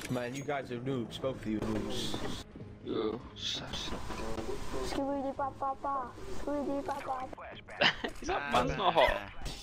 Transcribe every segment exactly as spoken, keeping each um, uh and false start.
Man, you guys are noobs. Both of you noobs. Oh, such. Skibidi pa pa pa. Skibidi pa pa. Is that man's not hot?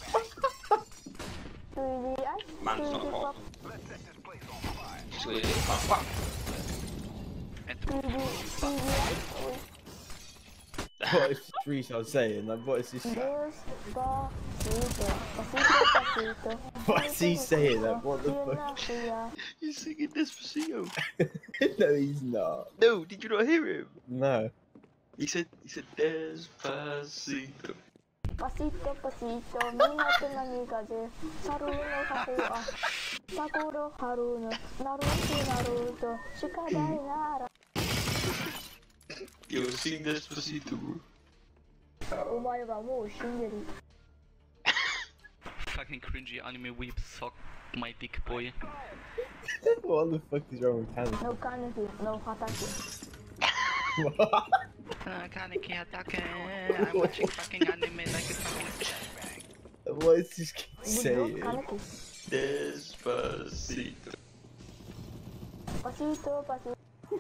Skibidi ice. Man's not hot. Skibidi pa pa. Skibidi skibidi ice. What is Reese I was saying? Like, what is this? Despacito, pasito, pasito. What's he saying? Like, what the fuck? He's singing Despacito. No, he's not. No, did you not hear him? No. He said, he said Despacito. Pasito, pasito, minato namigaze. Saru no haku wa Sakuro haru no Naruto Naruto Shikadai nara. Yo, sing Despacito, bro. Omae wa mou shinderu. Fucking cringy anime weep suck my dick, boy. What the fuck is wrong with Canada? No kaneki, no hatake. What? Uh, Kaneki hatake. I'm watching fucking anime like a fucking. What is this kid Good saying? kaneki. Despacito. Pasito, pasito.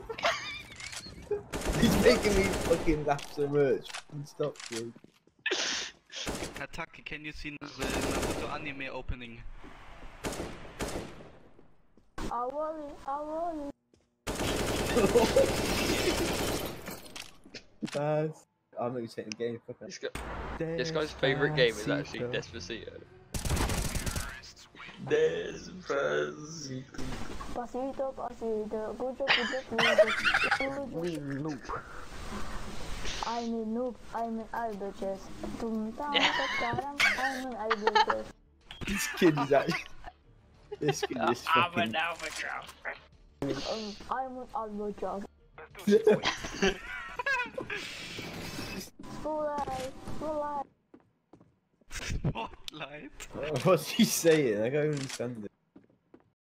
He's making me fucking laugh so much. Stop, dude. Hatake, can you see the Naruto anime opening? Awoli, awoli. Guys, I'm not even taking the game. Fuck This, guy, this guy's favourite game is actually Despacito. Despacito. Despacito. Pasito, pasito. Good job, good job, We noob. I'm a noob, I'm an albatross. Tum tam taram, I'm an albatross. This kid is actually. This kid is I'm fucking. an albatross. Um, I'm an albatross. Spotlight, spotlight. Spotlight. What's he saying? I can't understand it.